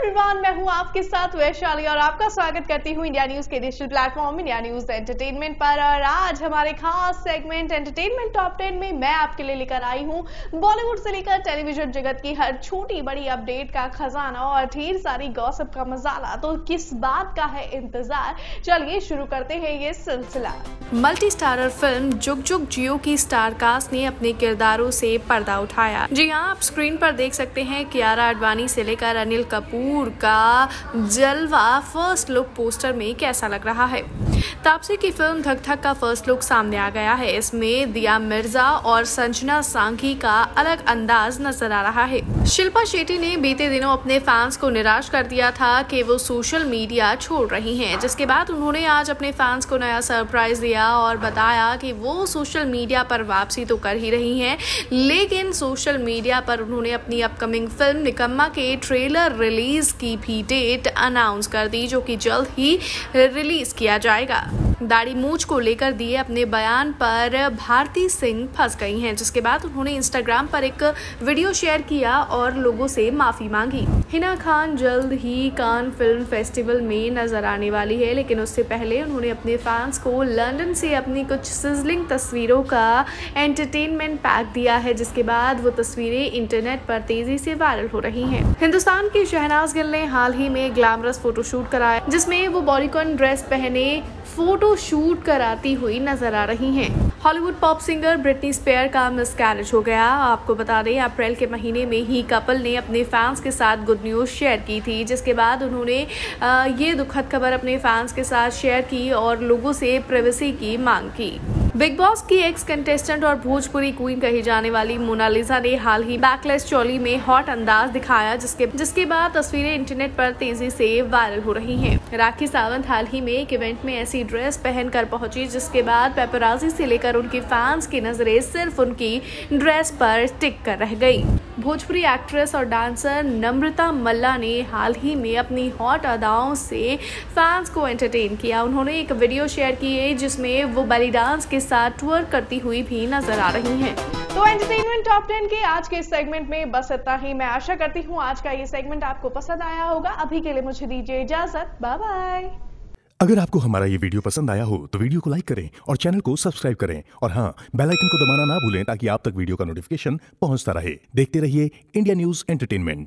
Everyone, मैं हूं आपके साथ वैशाली और आपका स्वागत करती हूं इंडिया न्यूज के digital platform India News entertainment पर। और आज हमारे खास सेगमेंट एंटरटेनमेंट टॉप 10 में मैं आपके लिए लेकर आई हूं बॉलीवुड से लेकर टेलीविजन जगत की हर छोटी बड़ी अपडेट का खजाना और ढेर सारी गॉसिप का मसाला। तो किस बात का है इंतजार, चलिए शुरू करते हैं ये सिलसिला। मल्टी स्टारर फिल्म जुग जुग जियो की स्टार कास्ट ने अपने किरदारों से पर्दा उठाया। जी हाँ, आप स्क्रीन पर देख सकते हैं कियारा आडवाणी से लेकर अनिल कपूर का जलवा फर्स्ट लुक पोस्टर में कैसा लग रहा है। तापसी की फिल्म धक धक का फर्स्ट लुक सामने आ गया है। इसमें दिया मिर्जा और संजना सांघी का अलग अंदाज नजर आ रहा है। शिल्पा शेट्टी ने बीते दिनों अपने फैंस को निराश कर दिया था कि वो सोशल मीडिया छोड़ रही हैं, जिसके बाद उन्होंने आज अपने फैंस को नया सरप्राइज दिया और बताया कि वो सोशल मीडिया पर वापसी तो कर ही रही हैं, लेकिन सोशल मीडिया पर उन्होंने अपनी अपकमिंग फिल्म निकम्मा के ट्रेलर रिलीज की भी डेट अनाउंस कर दी, जो कि जल्द ही रिलीज किया जाएगा। दाढ़ी मूंछ को लेकर दिए अपने बयान पर भारती सिंह फंस गई हैं, जिसके बाद उन्होंने इंस्टाग्राम पर एक वीडियो शेयर किया और लोगों से माफी मांगी। हिना खान जल्द ही कान फिल्म फेस्टिवल में नजर आने वाली है, लेकिन उससे पहले उन्होंने अपने फैंस को लंदन से अपनी कुछ सिजलिंग तस्वीरों का एंटरटेनमेंट पैक दिया है, जिसके बाद वो तस्वीरें इंटरनेट पर तेजी से वायरल हो रही हैं। हिंदुस्तान की शहनाज गिल ने हाल ही में ग्लैमरस फोटोशूट कराया, जिसमें वो बॉलीकॉन ड्रेस पहने फोटो शूट कराती हुई नजर आ रही हैं। Hollywood pop singer Britney Spear का मिसकैरेज हो गया। आपको बता दें, अप्रैल के महीने में ही कपल ने अपने फैंस के साथ गुड न्यूज शेयर की थी, जिसके बाद उन्होंने ये दुखद खबर अपने फैंस के साथ शेयर की और लोगों से प्राइवेसी की मांग की। बिग बॉस की एक्स कंटेस्टेंट और भोजपुरी क्वीन कही जाने वाली मोनालिसा ने हाल ही बैकलेस चोली में हॉट अंदाज दिखाया, जिसके बाद तस्वीरें इंटरनेट पर तेजी से वायरल हो रही हैं। राखी सावंत हाल ही में एक इवेंट में ऐसी ड्रेस पहनकर पहुंची, जिसके बाद पेपराजी से लेकर उनकी फैंस की नजरें सिर्फ उनकी ड्रेस पर टिक कर रह गई। भोजपुरी एक्ट्रेस और डांसर नम्रता मल्ला ने हाल ही में अपनी हॉट अदाओं से फैंस को एंटरटेन किया। उन्होंने एक वीडियो शेयर की है, जिसमें वो बेली डांस के साथ टूर करती हुई भी नजर आ रही हैं। तो एंटरटेनमेंट टॉप 10 के आज के इस सेगमेंट में बस इतना ही। मैं आशा करती हूँ आज का ये सेगमेंट आपको पसंद आया होगा। अभी के लिए मुझे दीजिए इजाजत, बाय बाय। अगर आपको हमारा ये वीडियो पसंद आया हो तो वीडियो को लाइक करें और चैनल को सब्सक्राइब करें, और हाँ, बेल आइकन को दबाना ना भूलें ताकि आप तक वीडियो का नोटिफिकेशन पहुंचता रहे। देखते रहिए इंडिया न्यूज एंटरटेनमेंट।